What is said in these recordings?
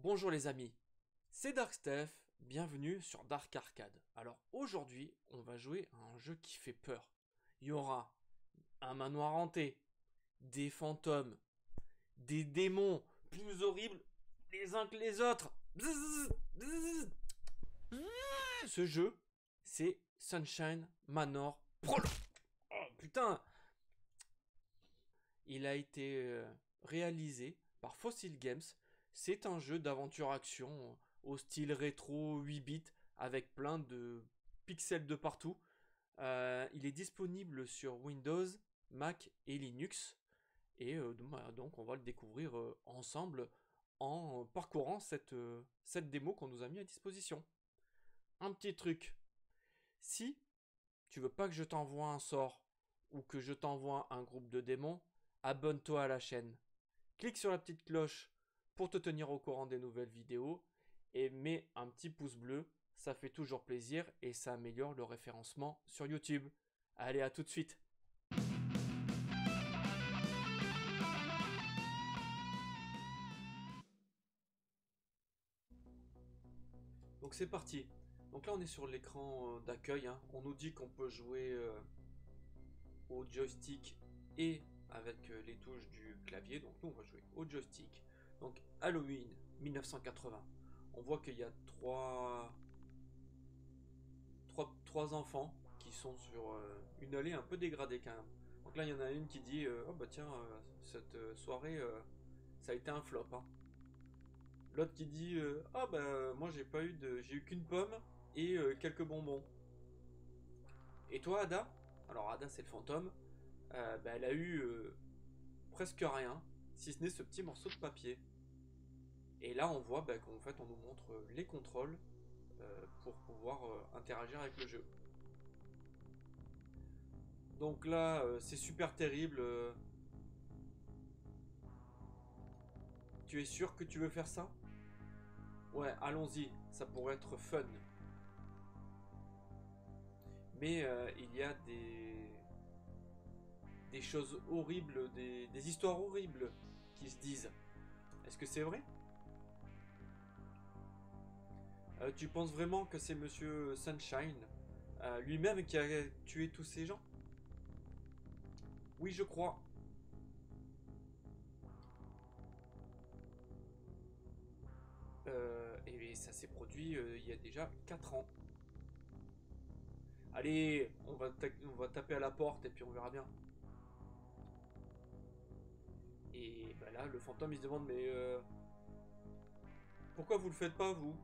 Bonjour les amis, c'est Dark Steph, bienvenue sur Dark Arcade. Alors aujourd'hui, on va jouer à un jeu qui fait peur. Il y aura un manoir hanté, des fantômes, des démons plus horribles les uns que les autres. Bzzz, bzzz. Ce jeu, c'est Sunshine Manor Prologue. Oh putain. Il a été réalisé par Fossil Games. C'est un jeu d'aventure-action au style rétro 8 bits avec plein de pixels de partout. Il est disponible sur Windows, Mac et Linux. Et donc on va le découvrir ensemble en parcourant cette démo qu'on nous a mis à disposition. Un petit truc. Si tu veux pas que je t'envoie un sort ou que je t'envoie un groupe de démons, abonne-toi à la chaîne. Clique sur la petite cloche pour te tenir au courant des nouvelles vidéos et mets un petit pouce bleu, ça fait toujours plaisir et ça améliore le référencement sur YouTube. Allez, à tout de suite. Donc c'est parti. Donc là on est sur l'écran d'accueil, hein. On nous dit qu'on peut jouer au joystick et avec les touches du clavier. Donc nous on va jouer au joystick. Donc Halloween 1980. On voit qu'il y a trois enfants qui sont sur une allée un peu dégradée quand même. Donc là il y en a une qui dit oh bah tiens cette soirée ça a été un flop, hein. L'autre qui dit ah bah moi j'ai eu qu'une pomme et quelques bonbons. Et toi Ada? Alors Ada c'est le fantôme. Bah, elle a eu presque rien, si ce n'est ce petit morceau de papier. Et là on voit bah, qu'en fait on nous montre les contrôles pour pouvoir interagir avec le jeu. Donc là c'est super terrible. Tu es sûr que tu veux faire ça? Ouais, allons-y, ça pourrait être fun. Mais il y a des choses horribles, des histoires horribles qui se disent. Est-ce que c'est vrai? Tu penses vraiment que c'est Monsieur Sunshine lui-même qui a tué tous ces gens? Oui, je crois. Et ça s'est produit il y a déjà 4 ans. Allez, on va taper à la porte et puis on verra bien. Et bah là, le fantôme il se demande mais pourquoi vous le faites pas vous?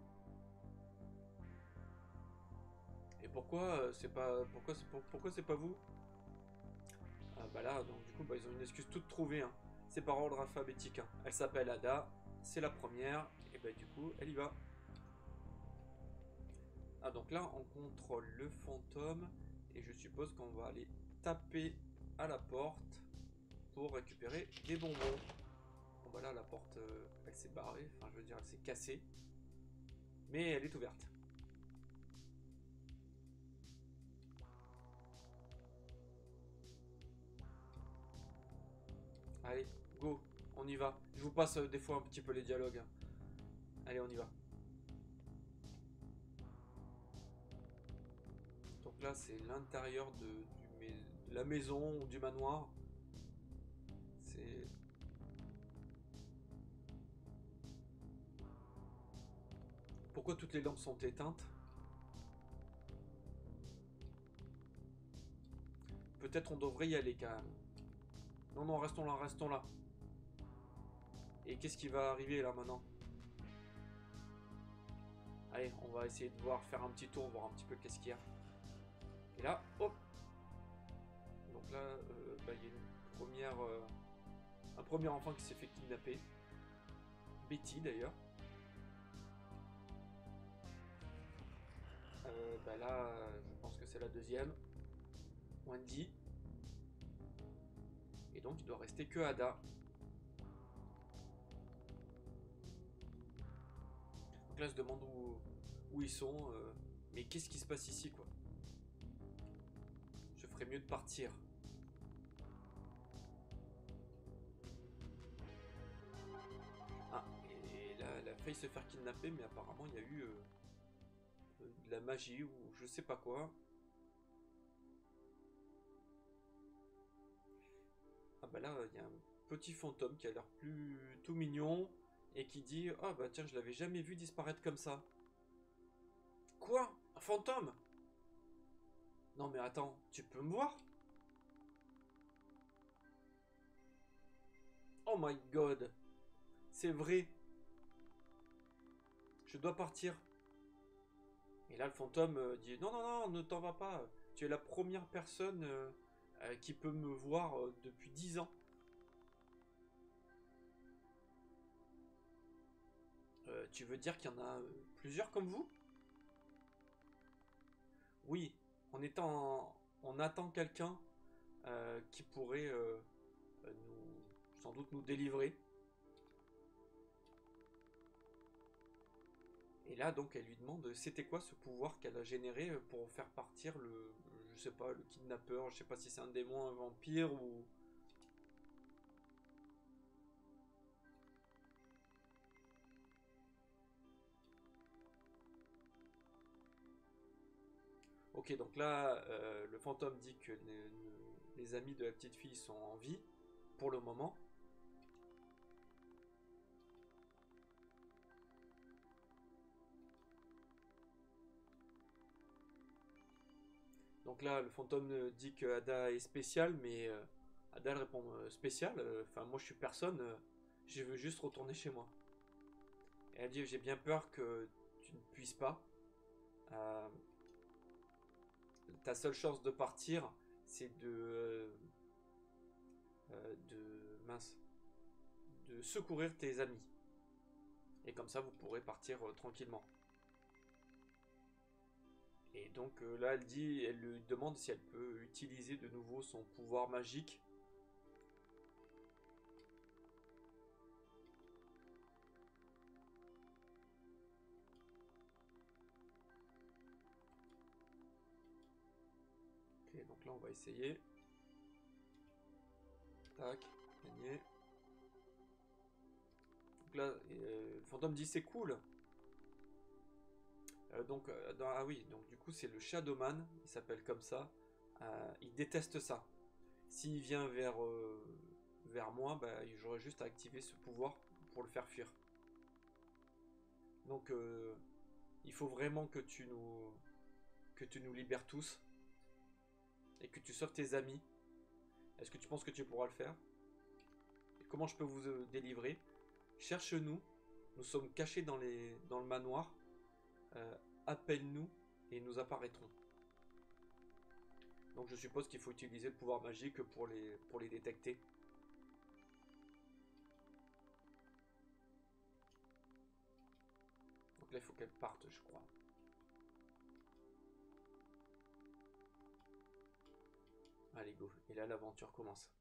Et pourquoi c'est pas pourquoi c'est pas vous? Bah là donc du coup bah, ils ont une excuse toute trouvée, hein. C'est par ordre alphabétique, hein. Elle s'appelle Ada, c'est la première et bah du coup elle y va. Ah donc là on contrôle le fantôme et je suppose qu'on va aller taper à la porte pour récupérer des bonbons. Bon bah là la porte elle s'est barrée, enfin je veux dire elle s'est cassée, mais elle est ouverte. Allez, go, on y va. Je vous passe des fois un petit peu les dialogues, hein. Allez, on y va. Donc là, c'est l'intérieur de la maison ou du manoir. C'est... Pourquoi toutes les lampes sont éteintes? Peut-être on devrait y aller quand même. Non, non, restons là, restons là. Et qu'est-ce qui va arriver là maintenant? Allez, on va essayer de voir, faire un petit tour, voir un petit peu qu'est-ce qu'il y a. Et là, hop. Donc là, bah, il y a un premier enfant qui s'est fait kidnapper. Betty d'ailleurs. Bah là, je pense que c'est la deuxième. Wendy. Et donc il doit rester que Ada. Donc là, je se demande où ils sont. Mais qu'est-ce qui se passe ici, quoi? Je ferais mieux de partir. Ah, et là, la failli se faire kidnapper, mais apparemment il y a eu de la magie ou je sais pas quoi. Ah bah là, il y a un petit fantôme qui a l'air plus tout mignon et qui dit ah bah tiens, je l'avais jamais vu disparaître comme ça. Quoi? Un fantôme? Non mais attends, tu peux me voir? Oh my god, c'est vrai, je dois partir. Et là, le fantôme dit non, non, non, ne t'en va pas. Tu es la première personne qui peut me voir depuis 10 ans. Tu veux dire qu'il y en a plusieurs comme vous? Oui, on attend quelqu'un qui pourrait sans doute nous délivrer. Et là, donc, elle lui demande c'était quoi ce pouvoir qu'elle a généré pour faire partir je sais pas, le kidnappeur. Je sais pas si c'est un démon, un vampire ou. Ok, donc là, le fantôme dit que les amis de la petite fille sont en vie pour le moment. Donc là, le fantôme dit que Ada est spéciale, mais Ada elle répond spéciale. Enfin, moi je suis personne. Je veux juste retourner chez moi. Et elle dit j'ai bien peur que tu ne puisses pas. Euh, Ta seule chance de partir, c'est mince, de secourir tes amis. Et comme ça, vous pourrez partir tranquillement. Et donc là, elle lui demande si elle peut utiliser de nouveau son pouvoir magique. Ok, donc là, on va essayer. Tac, gagné. Donc là, le fantôme dit c'est cool. Ah oui, donc du coup, c'est le Shadowman, il s'appelle comme ça. Il déteste ça. S'il vient vers moi, bah, j'aurais juste à activer ce pouvoir pour le faire fuir. Donc, il faut vraiment que tu nous libères tous et que tu sauves tes amis. Est-ce que tu penses que tu pourras le faire? Et comment je peux vous délivrer? Cherche-nous. Nous sommes cachés dans le manoir. Euh, Appelle-nous et nous apparaîtrons. Donc je suppose qu'il faut utiliser le pouvoir magique pour les détecter. Donc là, il faut qu'elle parte, je crois. Allez, go. Et là, l'aventure commence.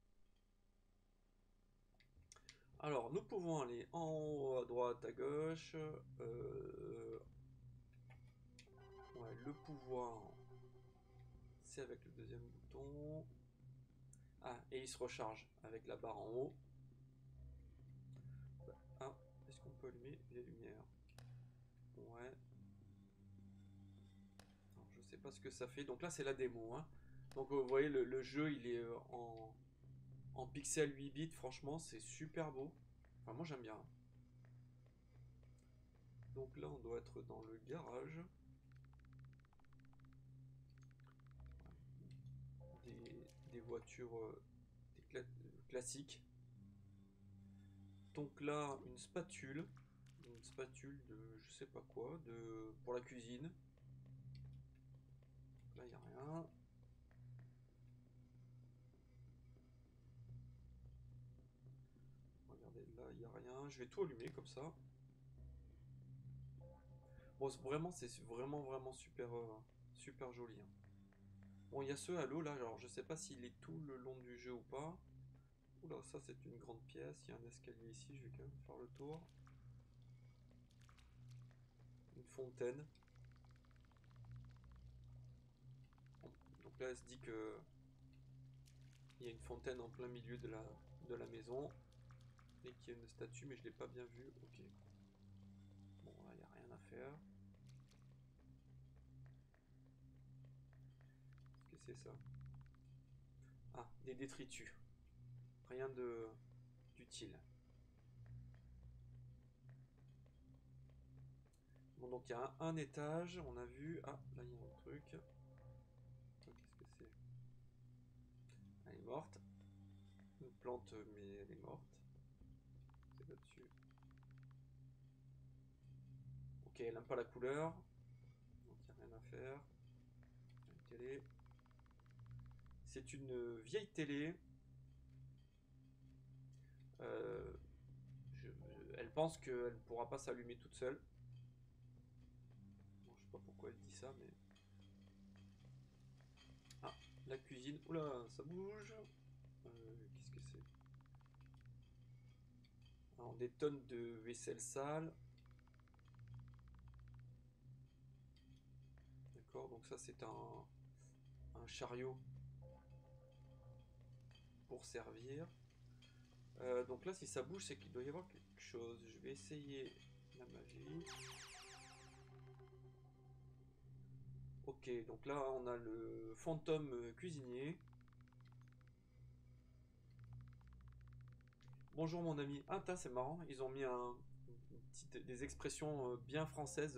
Alors, nous pouvons aller en haut, à droite, à gauche. Ouais, le pouvoir, c'est avec le deuxième bouton. Ah, et il se recharge avec la barre en haut. Ah, est-ce qu'on peut allumer les lumières? Ouais. Alors, je sais pas ce que ça fait. Donc là, c'est la démo. Hein. Donc, vous voyez, le jeu, il est en pixel 8 bits. Franchement, c'est super beau. Enfin, moi, j'aime bien. Donc là, on doit être dans le garage. Des voitures classiques. Donc là, une spatule de je sais pas quoi, pour la cuisine. Là, il n'y a rien. Regardez, là, il n'y a rien. Je vais tout allumer comme ça. Bon, c'est vraiment, vraiment super, super joli. Hein. Bon, il y a ce halo là, alors je sais pas s'il est tout le long du jeu ou pas. Oula, ça c'est une grande pièce. Il y a un escalier ici, je vais quand même faire le tour. Une fontaine. Donc là, elle se dit que il y a une fontaine en plein milieu de la maison. Et qu'il y a une statue, mais je l'ai pas bien vue. Ok. à faire. Qu'est-ce que c'est ça? Ah, des détritus. Rien de d'utile. Bon, donc il y a un étage, on a vu. Ah, là il y a un truc. Qu'est-ce que c'est? Elle est morte. Une plante, mais elle est morte. C'est là-dessus. Ok, elle n'aime pas la couleur. Donc il n'y a rien à faire. Une télé. C'est une vieille télé. Euh, elle pense qu'elle ne pourra pas s'allumer toute seule. Bon, je sais pas pourquoi elle dit ça, mais. Ah, la cuisine. Oula, ça bouge. Qu'est-ce que c'est? Alors, des tonnes de vaisselle sale. D'accord, donc ça c'est un chariot pour servir. Donc là, si ça bouge, c'est qu'il doit y avoir quelque chose. Je vais essayer la magie. Ok, donc là, on a le fantôme cuisinier. Bonjour mon ami. Ah, c'est marrant. Ils ont mis des expressions bien françaises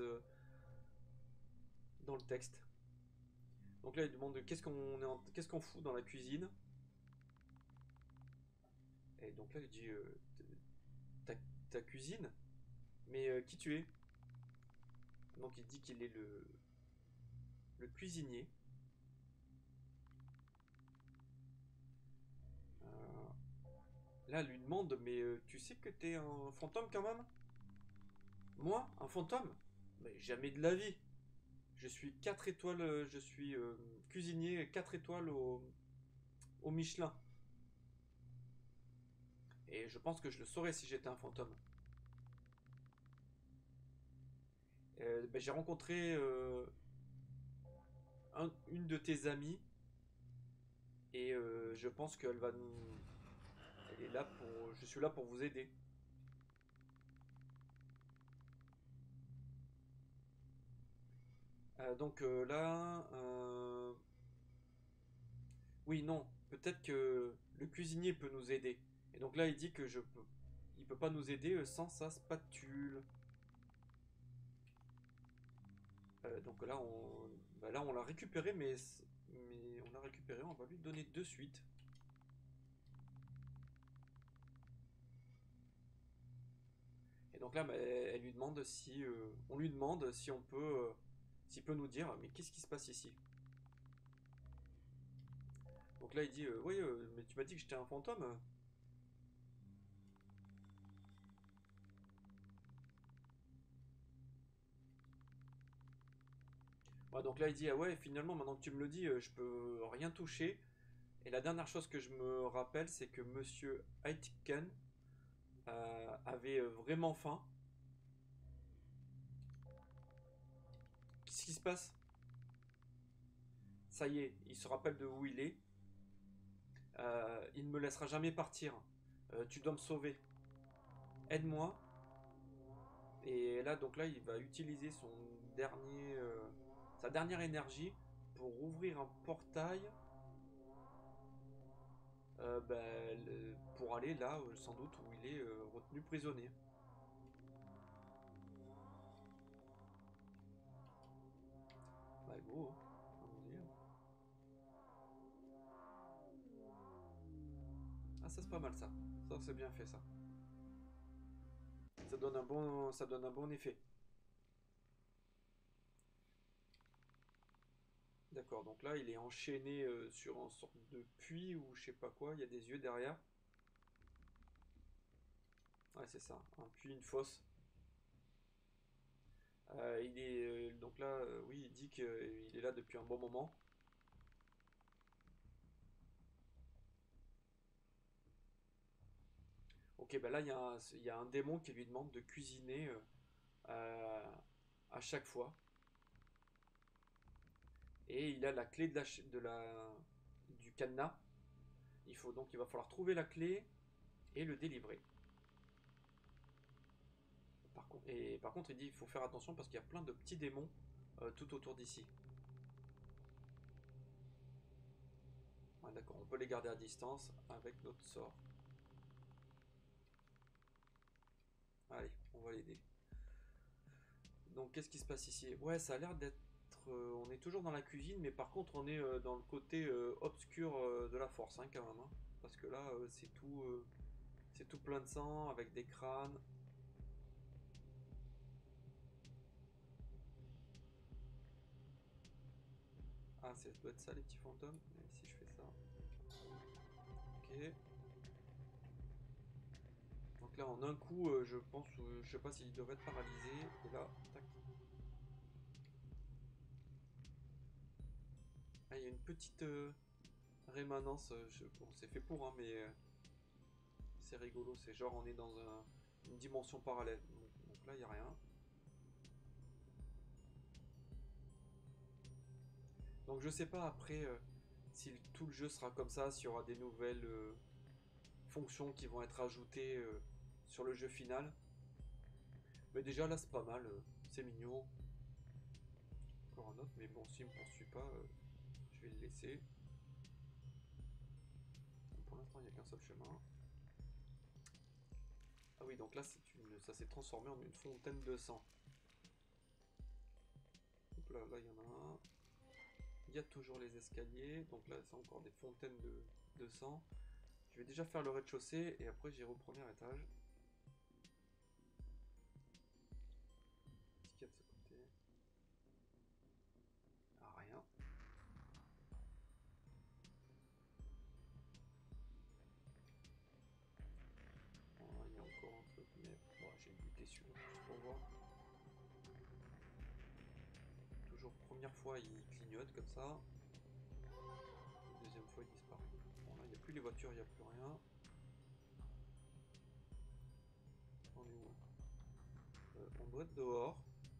dans le texte. Donc là, il demande qu'est-ce qu'on fout dans la cuisine. Et donc là, il dit ta, ta cuisine. Mais qui tu es? Donc il dit qu'il est le cuisinier. Euh, Là, elle lui demande, mais tu sais que t'es un fantôme quand même? Moi, un fantôme? Mais jamais de la vie. Je suis 4 étoiles, je suis cuisinier 4 étoiles au Michelin. Et je pense que je le saurais si j'étais un fantôme. Ben, j'ai rencontré une de tes amies et je pense qu'elle va nous. Elle est là pour. Je suis là pour vous aider. Donc là, oui, non, peut-être que le cuisinier peut nous aider. Et donc là, il dit que il peut pas nous aider sans sa spatule. Donc là, on l'a récupéré, mais on l'a récupéré, on va lui donner de suite. Et donc là, bah, elle lui demande si, on lui demande si on peut, s'il peut nous dire, mais qu'est-ce qui se passe ici? Donc là, il dit, oui, mais tu m'as dit que j'étais un fantôme. Ouais, donc là, il dit, ah ouais, finalement, maintenant que tu me le dis, je peux rien toucher. Et la dernière chose que je me rappelle, c'est que Monsieur Aitken avait vraiment faim. Qu'est-ce qui se passe? Ça y est, il se rappelle de où il est. Il ne me laissera jamais partir. Tu dois me sauver. Aide-moi. Et là, donc là, il va utiliser sa dernière énergie pour ouvrir un portail pour aller là, sans doute, où il est retenu prisonnier. Bah, go, hein. Allons-y. Ah, ça c'est pas mal ça. Ça c'est bien fait ça. Ça donne un bon effet. D'accord, donc là il est enchaîné sur une sorte de puits ou je sais pas quoi, il y a des yeux derrière. Ouais, c'est ça, un puits, une fosse. Donc là, oui, il dit qu'il est là depuis un bon moment. Ok, bah là il y a un démon qui lui demande de cuisiner à chaque fois. Et il a la clé du cadenas. Il va falloir trouver la clé et le délivrer. Par contre, il dit il faut faire attention parce qu'il y a plein de petits démons tout autour d'ici. Ouais, d'accord, on peut les garder à distance avec notre sort. Allez, on va l'aider. Donc, qu'est-ce qui se passe ici? Ouais, ça a l'air d'être... on est toujours dans la cuisine, mais par contre, on est dans le côté obscur de la force, hein, quand même. Hein. Parce que là, c'est tout plein de sang, avec des crânes. Ah, ça doit être ça, les petits fantômes. Et si je fais ça... Ok. Donc là, en un coup, je pense... je sais pas s'il devrait être paralysé. Et là, tac. Ah, il y a une petite rémanence. Bon, c'est fait pour, hein, mais c'est rigolo. C'est genre, on est dans une dimension parallèle. Donc là, il n'y a rien. Donc je sais pas après si tout le jeu sera comme ça, s'il y aura des nouvelles fonctions qui vont être ajoutées sur le jeu final. Mais déjà là c'est pas mal, c'est mignon. Encore un autre, mais bon s'il me poursuit pas, je vais le laisser. Donc, pour l'instant il n'y a qu'un seul chemin. Ah oui donc là ça s'est transformé en une fontaine de sang. Hop là, là il y en a un. Il y a toujours les escaliers, donc là c'est encore des fontaines de sang. Je vais déjà faire le rez-de-chaussée et après j'irai au premier étage. Qu'est-ce qu'il y a de ce côté? Ah rien. Voilà, il y a encore un truc, mais bon, j'ai buté celui-là juste pour voir. Toujours première fois il clignote comme ça. Deuxième fois il disparaît. Bon là il n'y a plus les voitures, il n'y a plus rien. On est où? On doit être dehors.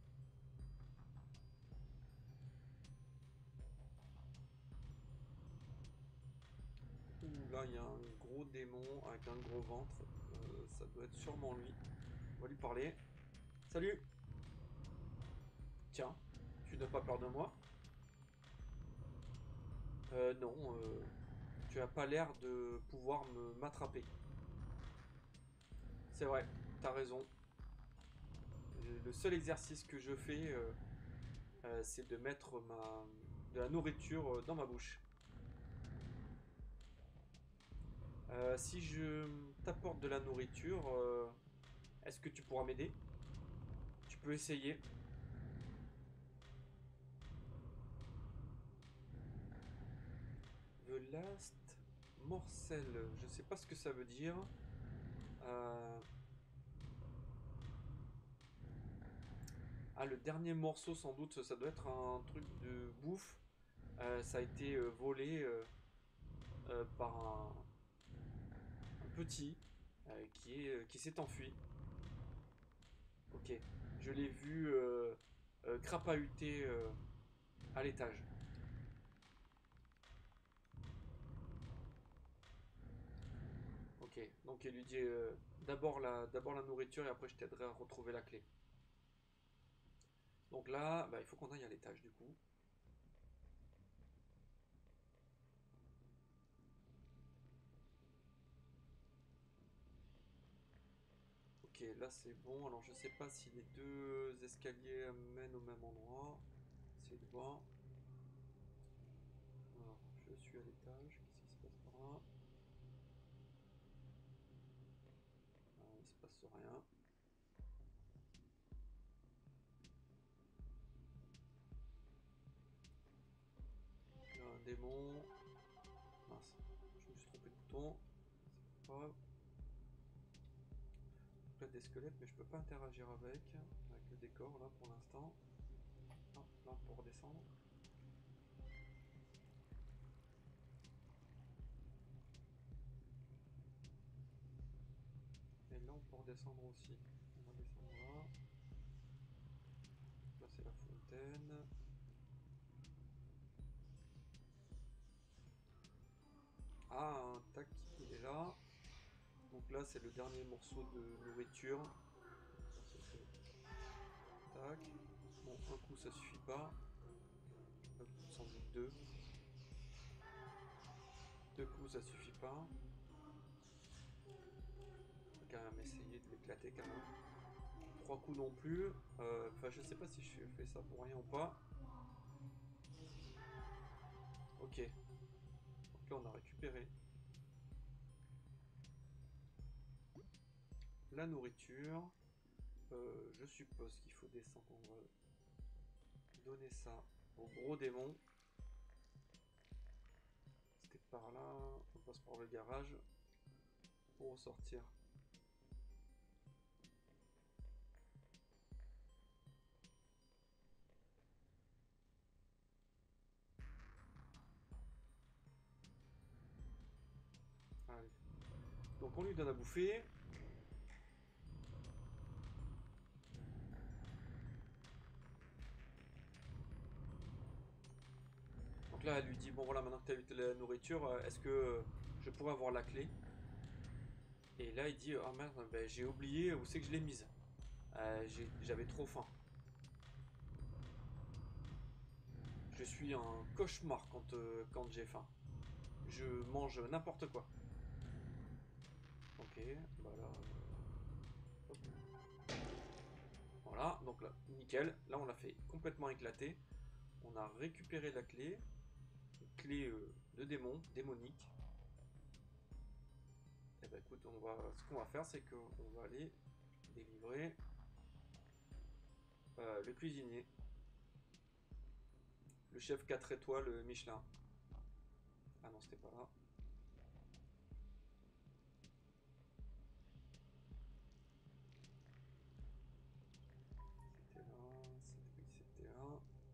Ouh, là il y a un gros démon avec un gros ventre. Ça doit être sûrement lui. On va lui parler. Salut. Tiens, tu n'as pas peur de moi? Non, tu as pas l'air de pouvoir m'attraper. C'est vrai, t'as raison. Le seul exercice que je fais, c'est de mettre de la nourriture dans ma bouche. Si je t'apporte de la nourriture, est-ce que tu pourras m'aider? Tu peux essayer. The last morsel, je sais pas ce que ça veut dire. Euh, Ah, le dernier morceau, sans doute, ça doit être un truc de bouffe. Ça a été volé par un petit qui s'est enfui. Ok, je l'ai vu crapahuter à l'étage. Ok, donc il lui dit d'abord la nourriture et après je t'aiderai à retrouver la clé. Donc là, bah, il faut qu'on aille à l'étage du coup. Ok, là c'est bon. Alors je sais pas si les deux escaliers mènent au même endroit. Essayez de voir. Alors, je suis à l'étage. Qu'est-ce qui se passe par là? Il se passe rien. Il y a un démon. Mince, je me suis trompé de bouton. C'est pas grave. Là des squelettes, mais je peux pas interagir avec le décor là pour l'instant. Ah, là pour redescendre. Et là on peut redescendre aussi. On va descendre là. Là c'est la fontaine. Ah, un tac, il est là. Donc là c'est le dernier morceau de nourriture. Bon, un coup ça suffit pas. Hop, sans doute deux. Deux coups ça suffit pas. On va quand même essayer de l'éclater quand même. Trois coups non plus. Enfin, je sais pas si je fais ça pour rien ou pas. Ok. Donc là, on a récupéré la nourriture. Je suppose qu'il faut descendre. On va donner ça au gros démon. C'était par là. On passe par le garage pour ressortir. Allez. Donc on lui donne à bouffer. Donc là, elle lui dit, bon voilà, maintenant que tu as eu la nourriture, est-ce que je pourrais avoir la clé? Et là, il dit, ah merde, ben, j'ai oublié où c'est que je l'ai mise. J'avais trop faim. Je suis un cauchemar quand j'ai faim. Je mange n'importe quoi. Ok, bah là... hop. Voilà, donc là, nickel. Là, on l'a fait complètement éclater. On a récupéré la clé. Une clé de démon, démonique. Et bah écoute, ce qu'on va faire, c'est qu'on va aller délivrer le cuisinier. Le chef 4 étoiles Michelin. Ah non, c'était pas là. C'était là. Oui, c'était là.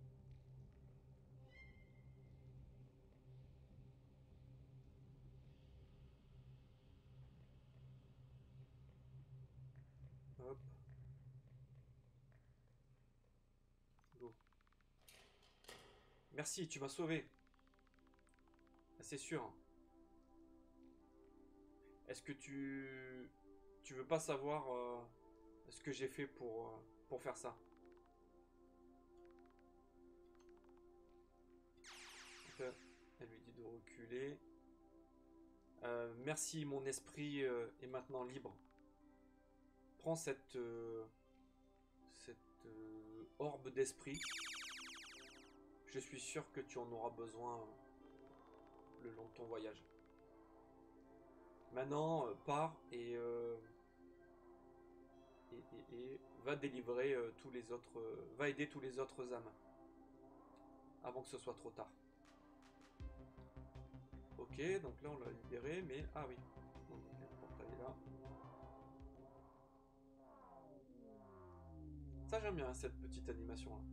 Hop. Go. Merci, tu m'as sauvé. C'est sûr. Est-ce que tu veux pas savoir ce que j'ai fait pour faire ça? Donc, elle lui dit de reculer. Merci, mon esprit est maintenant libre. Prends cette orbe d'esprit. Je suis sûr que tu en auras besoin le long de ton voyage. Maintenant, pars et va délivrer tous les autres, va aider tous les autres âmes avant que ce soit trop tard. Ok, donc là on l'a libéré, mais ah oui, donc le portail est là. Ça j'aime bien cette petite animation là.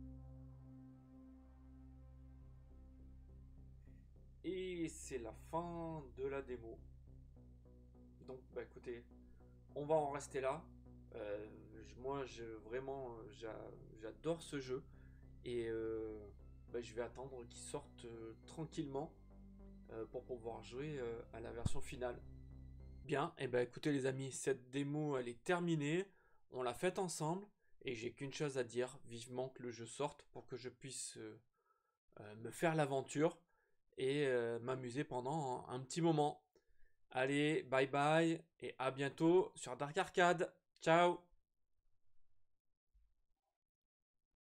Et c'est la fin de la démo. Donc bah écoutez, on va en rester là. Euh, Moi vraiment j'adore ce jeu et bah, je vais attendre qu'il sorte tranquillement pour pouvoir jouer à la version finale. Bien, et ben écoutez les amis, cette démo elle est terminée, on l'a faite ensemble et j'ai qu'une chose à dire, vivement que le jeu sorte pour que je puisse me faire l'aventure et m'amuser pendant un petit moment. Allez, bye bye et à bientôt sur Dark Arcade. Ciao!